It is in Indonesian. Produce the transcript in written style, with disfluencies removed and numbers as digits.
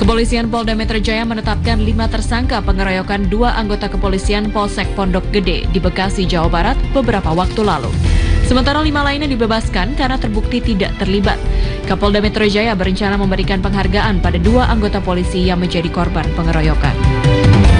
Kepolisian Polda Metro Jaya menetapkan 5 tersangka pengeroyokan 2 anggota kepolisian Polsek Pondok Gede di Bekasi, Jawa Barat beberapa waktu lalu. Sementara 5 lainnya dibebaskan karena terbukti tidak terlibat. Kapolda Metro Jaya berencana memberikan penghargaan pada 2 anggota polisi yang menjadi korban pengeroyokan.